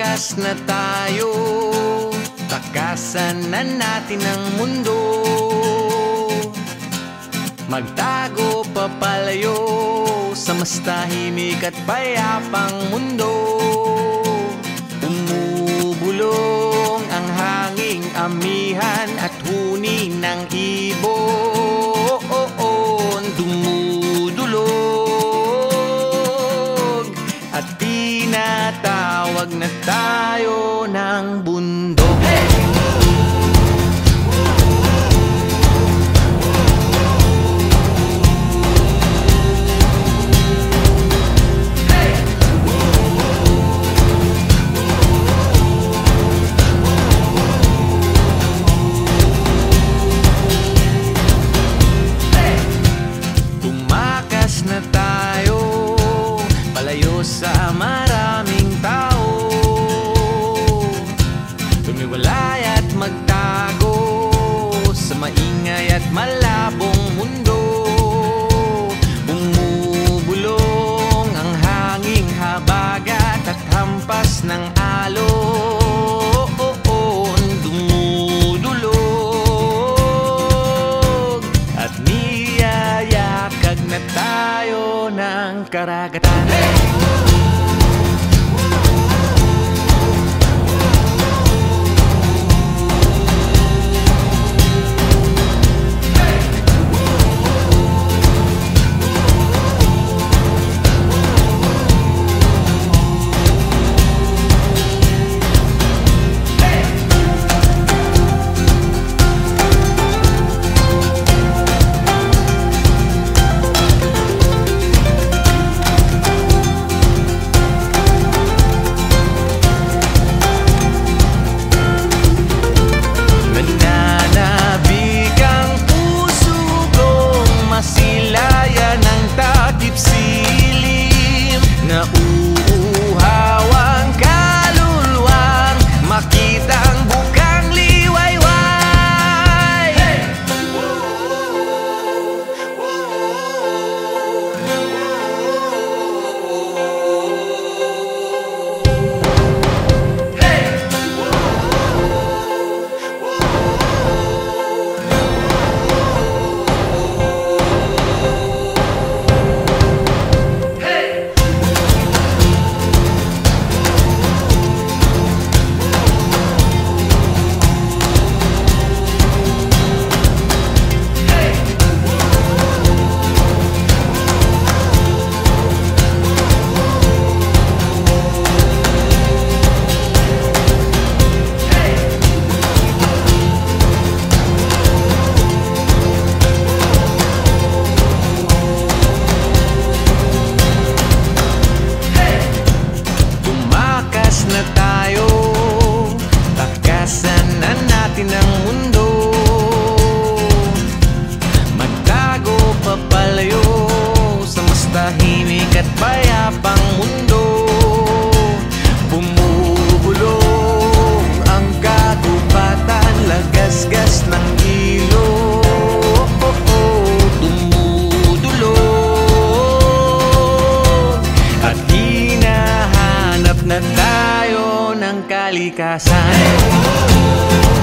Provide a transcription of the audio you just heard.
Tumakas na tayo, takasan na natin ang mundo. Magtago papalayo sa mas tahimik at payapang mundo. Umubulong ang hanging amihan at huni ng ibon. Dumudulog at tinatawag na tayo ng bundok. Na tayo, palayo sa maraming tao. Tumiwalay at magtago sa maingay at malabong mundo. Bumubulong ang hanging habagat at hampas ng alon. Dumudulog at niyayakag na tayo ng karagatan. Na tayo, takasan na natin ang mundo. Magtago papalayo sa mas tahimik at payapang mundo. Bumubulong ang kagubatan, lagasgas ng ilog. Dumudulog at hinahanap na tayo ng kalikasan.